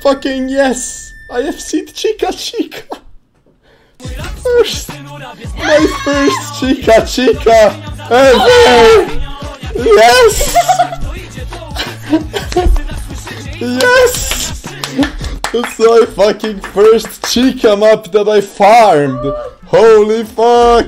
Fucking yes! I have seen Chica Chica! My first Chica Chica ever! Yes! Yes! That's my fucking first Chica map that I farmed! Holy fuck!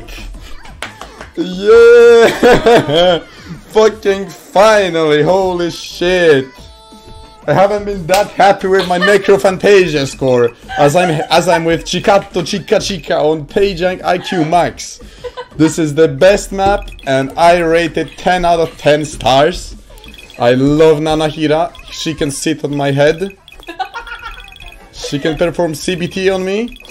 Yeah! Fucking finally! Holy shit! I haven't been that happy with my Necrophantasia score as I'm with Chicato Chica Chica on Page IQ Max. This is the best map and I rate it 10 out of 10 stars. I love Nanahira. She can sit on my head. She can perform CBT on me.